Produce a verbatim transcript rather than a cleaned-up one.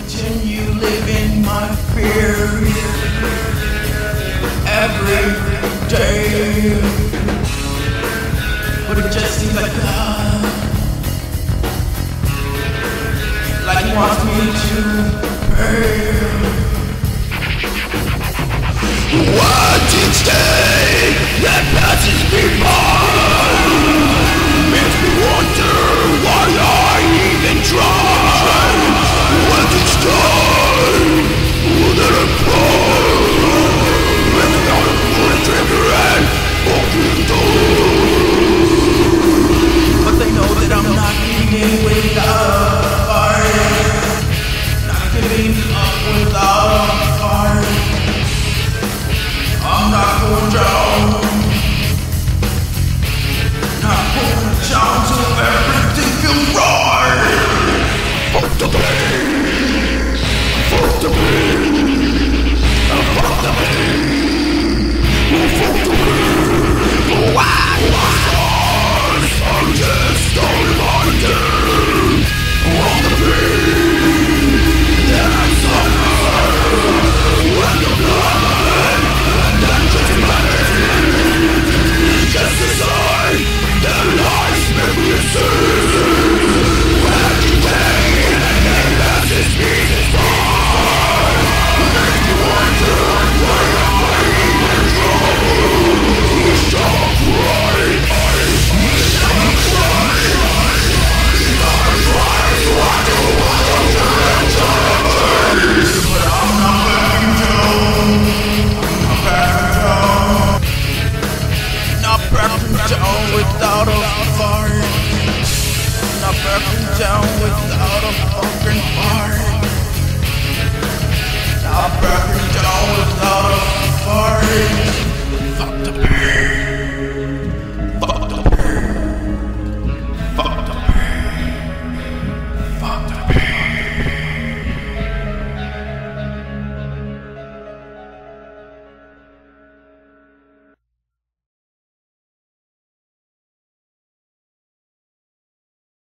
continue living my fears every day. But it just seems like God, like He wants me to pay. What instead that passes me by makes me wonder why I even try. When it's time, will it apply? Makes me out of pull the trigger and fucking die. But they know that I'm not giving without a fight, not giving up without a fight. I'm not going down, not going down till everything feels right. Fuck the pain, fuck the pain, fuck the pain, fuck the pain. Wow.